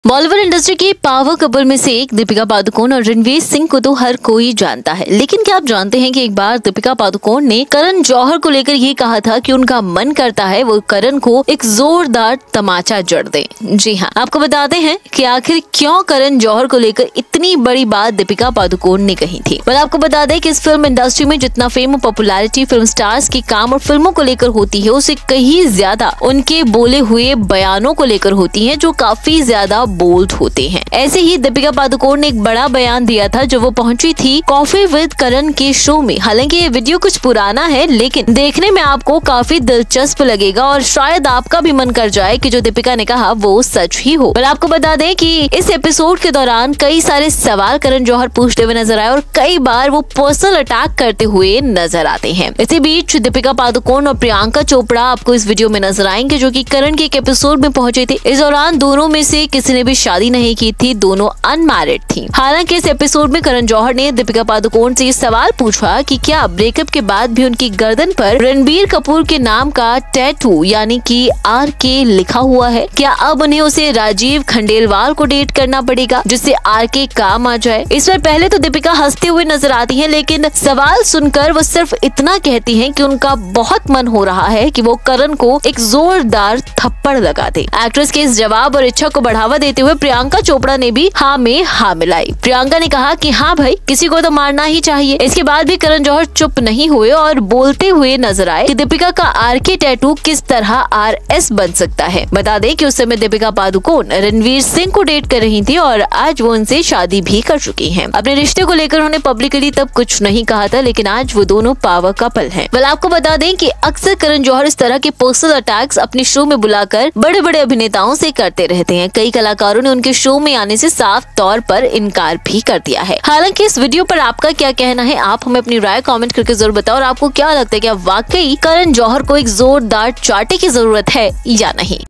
Bollywood industry के power couple में से एक दीपिका पादुकोण और रणवीर सिंह को तो हर कोई जानता है, लेकिन क्या आप जानते हैं कि एक बार दीपिका पादुकोण ने करण जौहर को लेकर ये कहा था कि उनका मन करता है वो करण को एक जोरदार तमाचा जड़ दे। जी हाँ, आपको बताते हैं कि आखिर क्यों करण जौहर को लेकर इतनी बड़ी बात दीपिका पादुकोण ने कही थी। पर आपको बता दें कि इस फिल्म इंडस्ट्री में जितना फेम और पॉपुलैरिटी फिल्म स्टार्स के काम और फिल्मों को लेकर होती है, उससे कहीं ज्यादा उनके बोले हुए बयानों को लेकर होती है, जो काफी ज्यादा बोल्ड होते हैं। ऐसे ही दीपिका पादुकोण ने एक बड़ा बयान दिया था जब वो पहुंची थी कॉफी विद करण के शो में। हालांकि ये वीडियो कुछ पुराना है, लेकिन देखने में आपको काफी दिलचस्प लगेगा और शायद आपका भी मन कर जाए कि जो दीपिका ने कहा वो सच ही हो। पर आपको बता दें कि इस एपिसोड के दौरान कई सारे सवाल करण जौहर पूछते हुए नजर आए और कई बार वो पर्सनल अटैक करते हुए नजर आते हैं। इसी बीच दीपिका पादुकोण और प्रियंका चोपड़ा आपको इस वीडियो में नजर आएंगे, जो कि करण के एक एपिसोड में पहुंचे थे। इस दौरान दोनों में से किसी ने भी शादी नहीं की थी, दोनों अनमैरिड थी। हालांकि इस एपिसोड में करण जौहर ने दीपिका पादुकोण से सवाल पूछा कि क्या ब्रेकअप के बाद भी उनकी गर्दन पर रणबीर कपूर के नाम का टैटू यानी कि RK लिखा हुआ है, क्या अब उन्हें उसे राजीव खंडेलवाल को डेट करना पड़ेगा जिससे RK काम आ जाए। इस पर पहले तो दीपिका हंसते हुए नजर आती है, लेकिन सवाल सुनकर वो सिर्फ इतना कहती है कि उनका बहुत मन हो रहा है कि वो करण को एक जोरदार थप्पड़ लगा दे। एक्ट्रेस के इस जवाब और इच्छा को बढ़ावा देते हुए प्रियंका चोपड़ा ने भी हाँ में हाँ मिलाई। प्रियंका ने कहा कि हाँ भाई, किसी को तो मारना ही चाहिए। इसके बाद भी करण जौहर चुप नहीं हुए और बोलते हुए नजर आए कि दीपिका का RK टैटू किस तरह RS बन सकता है। बता दें कि उस समय दीपिका पादुकोण रणवीर सिंह को डेट कर रही थी और आज वो उनसे शादी भी कर चुकी हैं। अपने रिश्ते को लेकर उन्होंने पब्लिकली तब कुछ नहीं कहा था, लेकिन आज वो दोनों पावर कपल हैं। वेल, आपको बता दें कि अक्सर करण जौहर इस तरह के पर्सनल अटैक्स अपने शो में बुलाकर बड़े बड़े अभिनेताओं से करते रहते हैं। कई कलाकारों ने उनके शो में आने से साफ तौर पर इनकार भी कर दिया है। हालांकि इस वीडियो पर आपका क्या कहना है, आप हमें अपनी राय कमेंट करके जरूर बताओ और आपको क्या लगता है कि वाकई करण जौहर को एक जोरदार चाटे की जरूरत है या नहीं।